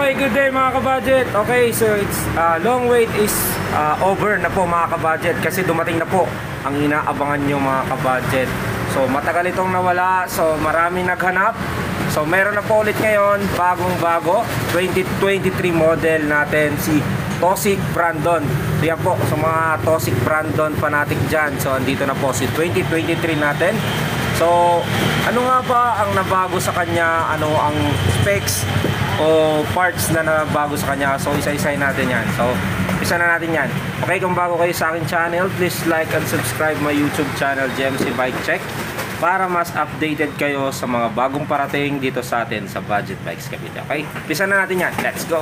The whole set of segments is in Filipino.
Okay, good day mga kabudget. Okay, so it's long wait is over na po mga kabudget kasi dumating na po ang inaabangan nyo mga kabudget. So matagal itong nawala, so marami naghanap. So meron na po ulit ngayon, bagong bago 2023 model natin, si Tosic Brandon. So yan po, sa mga Tosic Brandon fanatic dyan. So andito na po si 2023 natin. So ano nga ba ang nabago sa kanya, ano ang specs o parts na nabago sa kanya? So isa-isahin natin yan. So isa na natin yan. Okay, kung bago kayo sa akin channel, please like and subscribe my YouTube channel, GMC Bike Check, para mas updated kayo sa mga bagong parating dito sa atin sa Budget Bikes Cavite. Okay, isa na natin yan. Let's go!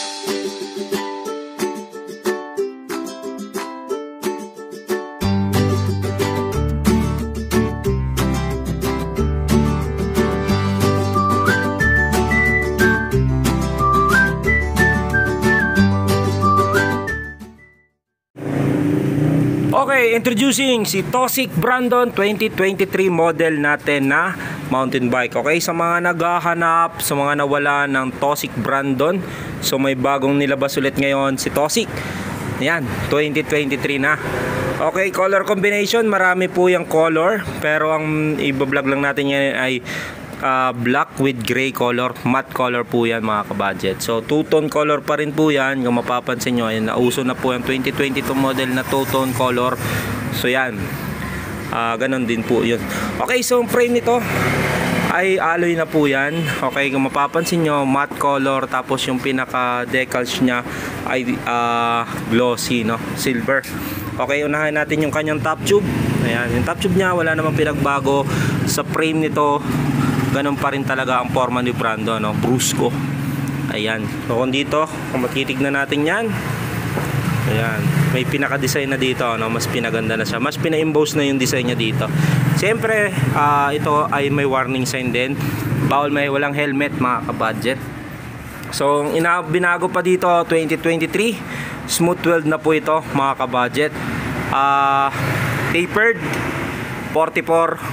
Okay, introducing si Tosic Brandon 2023 model natin na mountain bike. Okay, sa mga naghahanap, sa mga nawala ng Tosic Brandon, so may bagong nilabas ulit ngayon si Tosic. Yan, 2023 na. Okay, color combination, marami po yung color, pero ang ibablog lang natin yan ay black with gray color, matte color po yan mga kabudget. So two-tone color pa rin po yan. Kung mapapansin nyo, ay nauso na po yung 2022 model na two-tone color. So yan, ganon din po yun. Okay, so frame nito ay alloy na po yan. Okay, kung mapapansin nyo, matte color, tapos yung pinaka decals nya ay glossy, no, silver. Okay, unahin natin yung kanyang top tube. Ayan, yung top tube nya wala namang pinagbago. Sa frame nito, ganun pa rin talaga ang forma ni Brandon, no? Brusco. Ayan. So kung dito, kung matitignan natin yan, ayan, may pinaka-design na dito, no? Mas pinaganda na siya. Mas pina-emboss na yung design niya dito. Siyempre, ito ay may warning sign din. Bawal may walang helmet mga kabudget. So, binago pa dito, 2023. Smooth weld na po ito mga kabudget. Tapered, 44.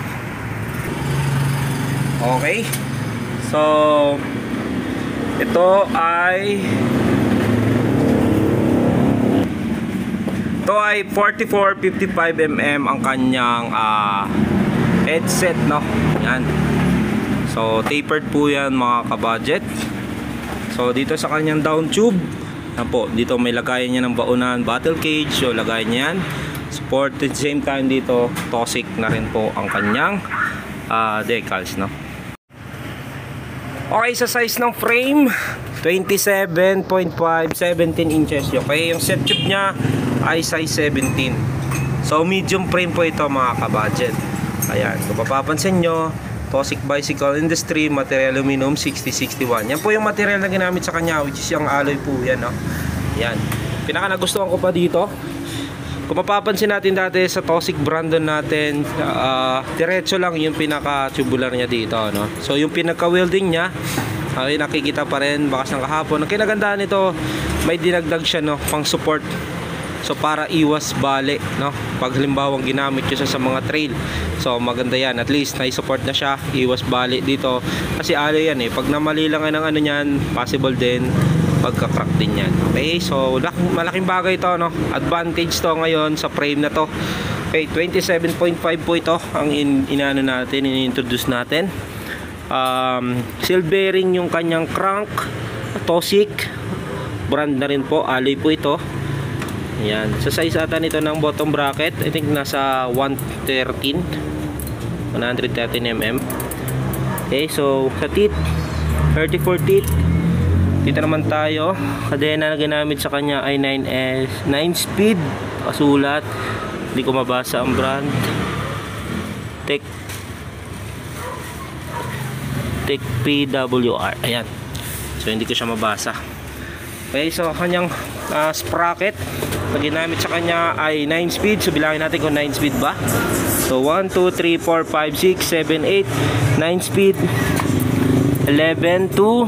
Okay, so ito ay 44-55 mm ang kanyang headset, no? Yan. So tapered po yan mga kabudget. So dito sa kanyang down tube, yan po, dito may lagayan niya ng baunan, battle cage. So lagayan niya yan. Support at the same time dito, Tosic na rin po ang kanyang decals, no? Okay, sa size ng frame 27.5, 17 inches. Okay, yung set tube nya ay size 17. So medium frame po ito mga kabudget. Ayan, kung mapapansin nyo, Tosic Bicycle Industry, material aluminum 6061. Yan po yung material na ginamit sa kanya, which is yung alloy po yan, no? Yan, pinaka nagustuhan ko pa dito, kung mapapansin natin dati sa Tosic Brandon natin, diretso lang yung pinaka tubular niya dito, no? So yung pinaka welding niya ay nakikita pa rin bakas ng kahapon. Ang kinagandaan nito, may dinagdag siya, no, pang support. So para iwas bali, no, pag halimbawa ginamit nyo sa mga trail. So maganda yan, at least na-support na siya, iwas bali dito. Kasi alloy yan eh, pag namali lang ng ano yan, possible din pagka-crack din yan. Okay, so malaking bagay ito, no, advantage to ngayon sa frame na to. Okay, 27.5 po ito ang inaano natin, in-introduce natin. Seal bearing yung kanyang crank, Tosic brand na rin po, alloy po ito. Yan, sa size ata nito ng bottom bracket, I think nasa 113 mm. Okay, so sa teeth, 34 teeth. Dito naman tayo, kadena na ginamit sa kanya ay 9 speed, kasulat, hindi ko mabasa ang brand. Tech PWR, ayan, so hindi ko siya mabasa. Okay, so kanyang sprocket na ginamit sa kanya ay 9 speed, so bilangin natin kung 9 speed ba. So 1, 2, 3, 4, 5, 6, 7, 8, 9 speed, 11 to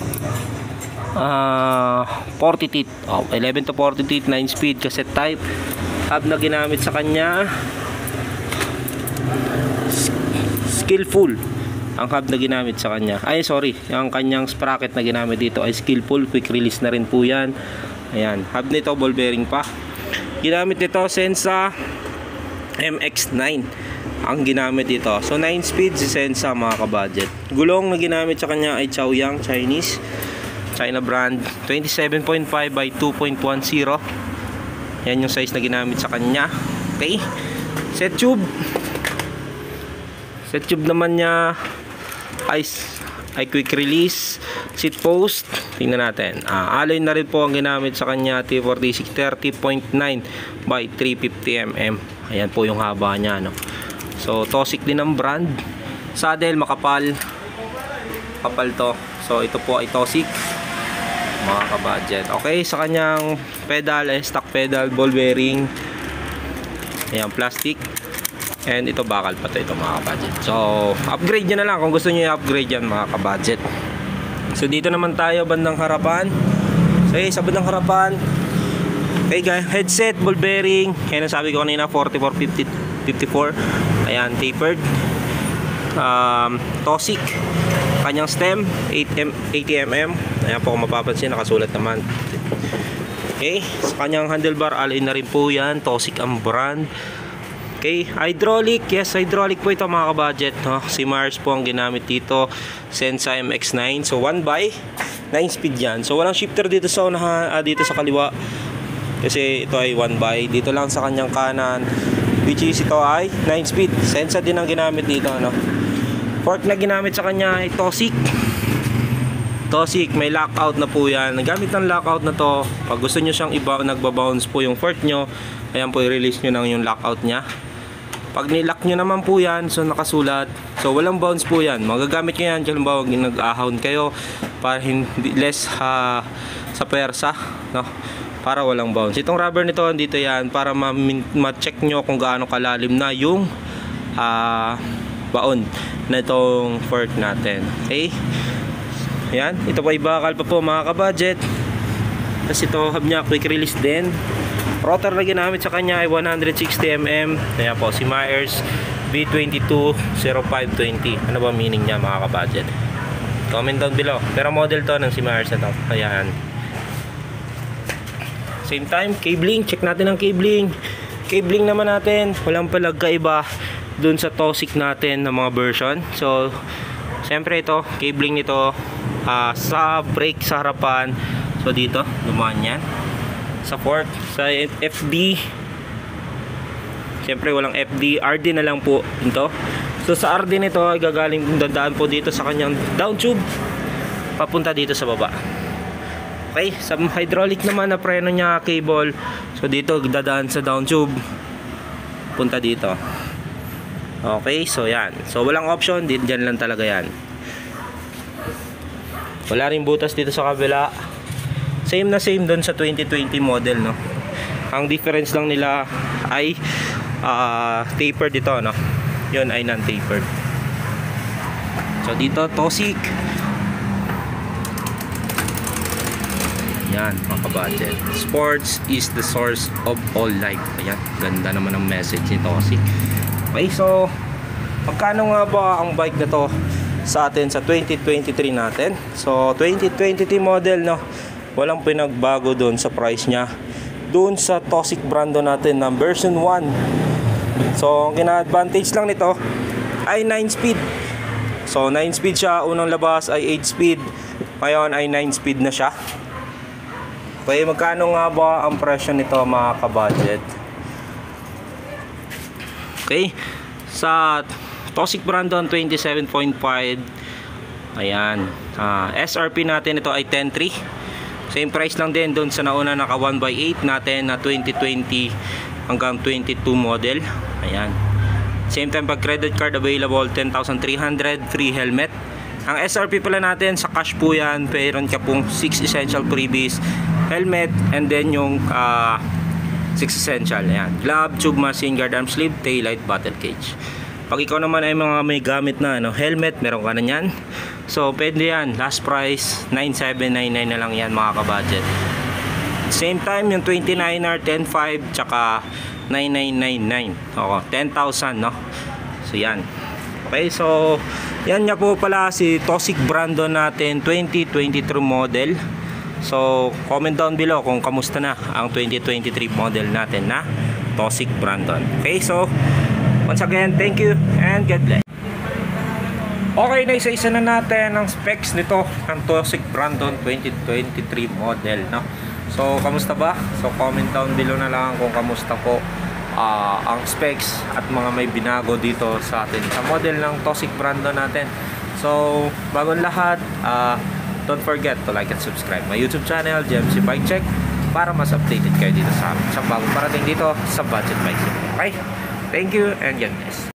40 teeth. 11 to 40 teeth, 9 speed cassette type. Hub na ginamit sa kanya, Skillful Ang hub na ginamit sa kanya, ay sorry, yung kanyang sprocket na ginamit dito ay Skillful, quick release na rin po yan. Ayan, hub nito ball bearing pa. Ginamit nito Sensa MX9 ang ginamit dito. So 9 speed si Sensa mga kabudget. Gulong na ginamit sa kanya ay Chaoyang Chinese, China brand, 27.5 by 2.10. Yan yung size na ginamit sa kanya. Okay, set tube naman niya ay quick release. Seat post, tingnan natin. Alloy na rin po ang ginamit sa kanya, T46 30.9 by 350 mm. Ayan po yung haba niya, no? So Tosic din ang brand. Saddle makapal to. So ito po ay Tosic mga kabudget. Okay, sa kanyang pedal ay stock pedal, ball bearing. Ayan, plastic. And ito bakal pa ito mga kabudget. So upgrade nyo na lang kung gusto nyo i-upgrade yan mga kabudget. So dito naman tayo bandang harapan. So sa bandang harapan, okay guys, headset, ball bearing. Kaya nasabi ko kanina 44-54. Ayan, tapered. Tosic. Kanyang stem 80 mm. Ayan po kung mapapansin, nakasulat naman. Okay, sa kanyang handlebar, alloy na rin po yan. Tosic ang brand. Okay, hydraulic, yes, hydraulic po ito mga kabudget, no? Si Mars po ang ginamit dito, Sensa MX9. So 1 by 9 speed yan. So walang shifter dito sa unahan, dito sa kaliwa, kasi ito ay 1 by. Dito lang sa kanyang kanan, which is ito ay 9 speed. Sensa din ang ginamit dito, no? Fork na ginamit sa kanya ay Tosic. May lockout na po yan. Nagamit ng lockout na to. Pag gusto nyo siyang nagbabounce po yung fork nyo, ayan po, i-release nyo lang yung lockout nya. Pag nilock nyo naman po yan, so nakasulat, so walang bounce po yan. Magagamit nyo yan, halimbawa nag-ahon kayo para hindi less sa persa, no? Para walang bounce. Itong rubber nito, dito yan para ma-check nyo kung gaano kalalim na yung baon na itong fork natin. Okay, yan, ito pa ibakal pa po mga kabudget. Tapos ito hub nya, quick release din. Rotor na ginamit sa kanya ay 160 mm. Kaya po si Myers B220520. Ano ba meaning niya mga kabudget? Comment down below. Pero model to ng si Myers na to. Ayan. Same time, cabling. Check natin ang cabling. Cabling naman natin, walang palagkaiba dun sa Tosic natin na mga version. So siyempre ito, cabling nito sa brake sa harapan. So dito, dumaan yan. Sa fork, sa FD, siyempre walang FD, RD na lang po ito. So sa RD nito ay gagaling, dadaan po dito sa kanyang down tube papunta dito sa baba. Okay, sa hydraulic naman na preno nya cable, so dito dadaan sa down tube punta dito. Okay, so yan, so walang option, dyan lang talaga yan. Wala rin butas dito sa kabila. Same na same doon sa 2020 model, no? Ang difference lang nila ay tapered dito, no? Yun ay non-tapered. So dito Tosic. Yan mga kabudget. Sports is the source of all life. Ayan, ganda naman ang message ni Tosic. Okay, so magkano nga ba ang bike na to sa atin sa 2023 natin? So 2023 model, no? Walang pinagbago doon sa price niya doon sa Tosic brando natin ng version 1. So ang kina-advantage lang nito ay 9 speed. So 9 speed siya, unang labas ay 8 speed, ngayon ay 9 speed na siya. Okay, magkano nga ba ang presyo nito mga kabudget? Okay, sa Tosic brando 27.5, ayan, SRP natin ito ay 10.3. Same price lang din doon sa nauna naka 1/8 natin na 2020 hanggang 22 model. Ayan. Same time pag credit card available 10,300, free helmet. Ang SRP pala natin sa cash po yan, meron ka pong 6 essential freebies, helmet, and then yung 6 essential. Ayan. Glove, tube mask, guard, arm sleeve, taillight, battle cage. Pag ikaw naman ay may gamit na helmet, meron ka na yan. So pwede yan, last price 9,799 na lang yan mga kabudget. Same time yung 29er 10.5 tsaka 9,999. Okay, 10,000, no? So yan. Okay, so Yan nga po pala si Tossic Brandon natin 2023 model. So comment down below kung kamusta na ang 2023 model natin na Tossic Brandon. Okay, so once again, thank you and God bless. Okay, na isa-isa na natin ang specs nito ng Tossic Brandon 2023 model, no? So kamusta ba? So comment down below na lang kung kamusta po ang specs at mga may binago dito sa atin sa model ng Tossic Brandon natin. So bagong lahat, don't forget to like and subscribe my YouTube channel, JMC Bike Check, para mas updated kayo dito sa amin sa bagong parating dito sa budget bike. Okay? Thank you and God bless.